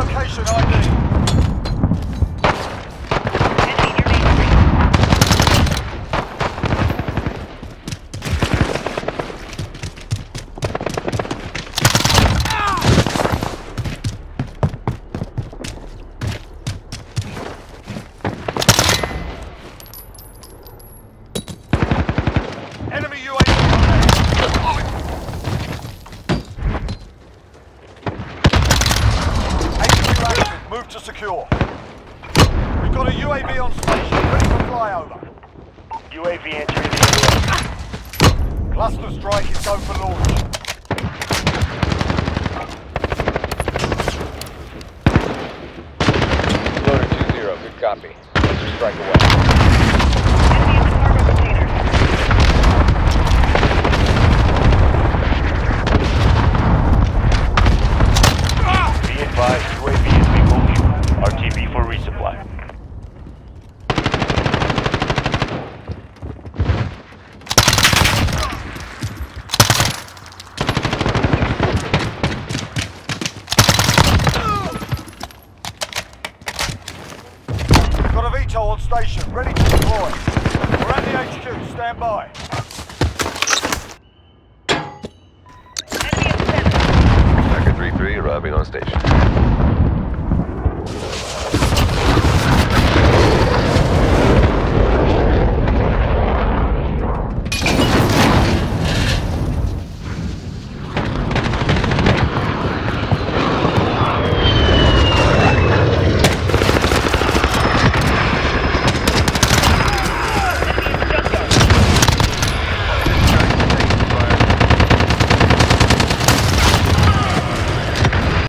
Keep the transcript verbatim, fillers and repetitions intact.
location I D. Enemy U A V on action. Move to secure. We've got a U A V on station, ready for flyover. U A V entering the area. Cluster strike is go for launch. Loader two zero, good copy. Cluster strike away. Enemy in the cargo container. Be advised, U A V is being moved. R T B for resupply. Got a V TOL on station, ready to deploy. We're at the H Q, stand by. Enemy in the center. Packer three three arriving on station.